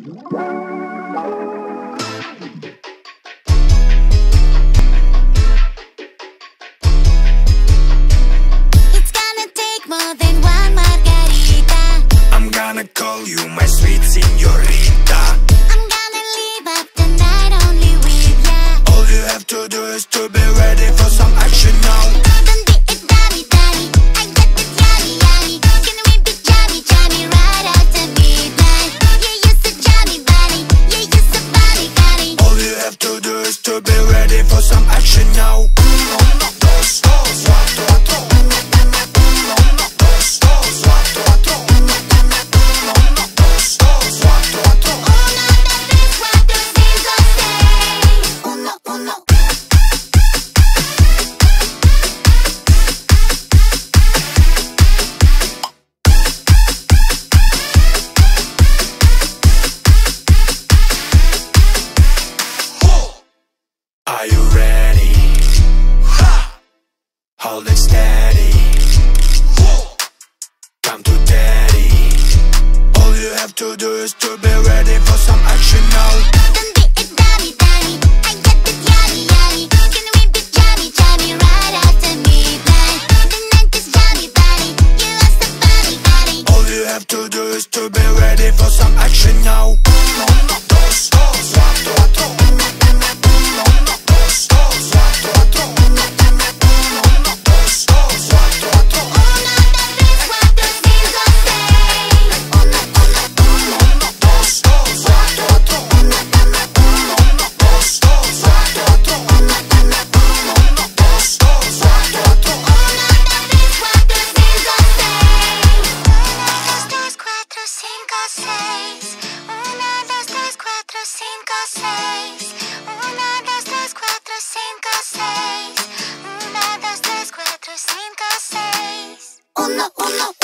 It's gonna take more than one margarita. I'm gonna call you my sweet señorita. I'm gonna leave up the night only with ya. All you have to do is to be ready for some action now. Don't be a dummy, dummy. I got this yummy, yummy. Can we be jammy, jammy right after midnight? Yeah, you're so jammy, bunny. Yeah, you're so funny, funny. All you have to do is to be ready for some action now. Dos, dos, cuatro, cuatro. Dos, dos, cuatro, cuatro. Dos, dos, cuatro, cuatro. Uno, dos, tres, cuatro, cinco, seis. Uno, uno. Are you ready? Hold it steady. Come to daddy. All you have to do is to be ready for some action now. Don't be a dummy, dummy. I got this yummy, yummy. Can we be jammy, jammy right after midnight? The night is jammy, bunny. You are so funny, funny. All you have to do is to be ready for some action now. Dos, dos, cuatro, cuatro. Dos, dos, cuatro, cuatro. Dos, dos, cuatro, cuatro. Uno, dos, tres, cuatro, cinco, seis. Uno, uno, uno. Dos, dos, cuatro, cuatro. Uno, uno, uno. Dos, dos, cuatro, cuatro. Uno, uno, uno. Dos, dos, cuatro, cuatro. Uno, dos, tres, cuatro, cinco, seis. Uno, dos, tres, cuatro, cinco, seis. Uno, dos, tres, cuatro, cinco, seis. Uno, dos, tres, cuatro, cinco, seis. Uno, dos, tres, cuatro, cinco, seis. Uno, uno.